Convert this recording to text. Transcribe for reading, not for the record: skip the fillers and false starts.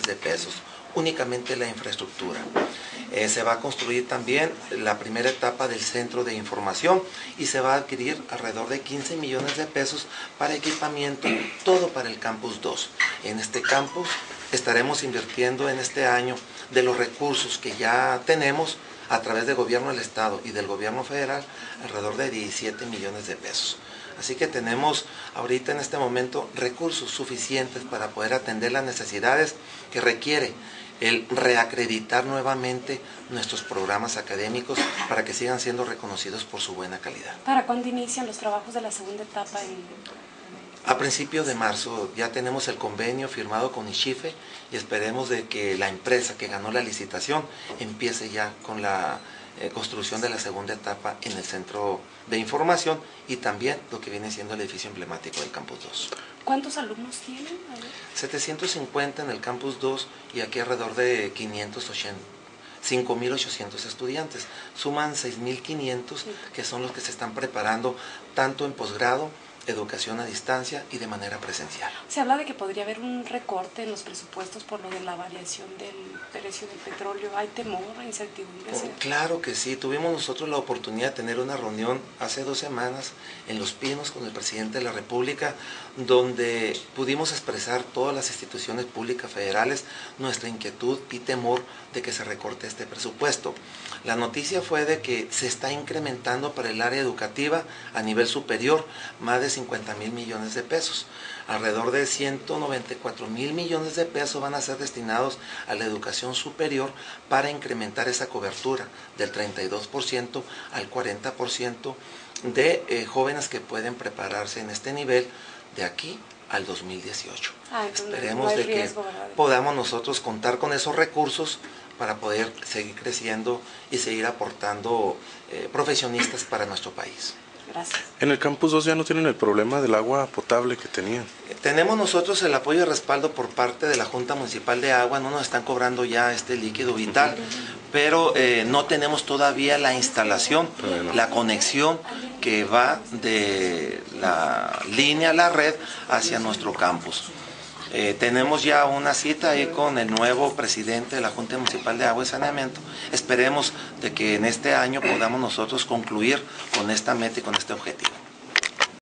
de pesos, únicamente la infraestructura. Se va a construir también la primera etapa del centro de información y se va a adquirir alrededor de 15 millones de pesos para equipamiento, todo para el Campus 2. En este campus estaremos invirtiendo en este año de los recursos que ya tenemos a través del gobierno del estado y del gobierno federal alrededor de 17 millones de pesos. Así que tenemos ahorita en este momento recursos suficientes para poder atender las necesidades que requiere el reacreditar nuevamente nuestros programas académicos para que sigan siendo reconocidos por su buena calidad. ¿Para cuándo inician los trabajos de la segunda etapa? A principios de marzo ya tenemos el convenio firmado con ISHIFE y esperemos de que la empresa que ganó la licitación empiece ya con la construcción de la segunda etapa en el centro de información y también lo que viene siendo el edificio emblemático del Campus 2. ¿Cuántos alumnos tienen? 750 en el Campus 2 y aquí alrededor de 5.800 estudiantes. Suman 6.500 que son los que se están preparando tanto en posgrado, educación a distancia y de manera presencial. Se habla de que podría haber un recorte en los presupuestos por lo de la variación del precio del petróleo. ¿Hay temor, incertidumbre? Claro que sí. Tuvimos nosotros la oportunidad de tener una reunión hace 2 semanas en Los Pinos con el presidente de la República, donde pudimos expresar todas las instituciones públicas federales nuestra inquietud y temor de que se recorte este presupuesto. La noticia fue de que se está incrementando para el área educativa a nivel superior más de 50.000 millones de pesos. Alrededor de 194.000 millones de pesos van a ser destinados a la educación superior para incrementar esa cobertura del 32% al 40% de jóvenes que pueden prepararse en este nivel de aquí al 2018. Esperemos de que podamos nosotros contar con esos recursos para poder seguir creciendo y seguir aportando profesionistas para nuestro país. Gracias. En el Campus 2 ya no tienen el problema del agua potable que tenían. Tenemos nosotros el apoyo y respaldo por parte de la Junta Municipal de Agua, no nos están cobrando ya este líquido vital, pero no tenemos todavía la instalación, la conexión que va de la línea, la red, hacia nuestro campus. Tenemos ya una cita ahí con el nuevo presidente de la Junta Municipal de Agua y Saneamiento. Esperemos de que en este año podamos nosotros concluir con esta meta y con este objetivo.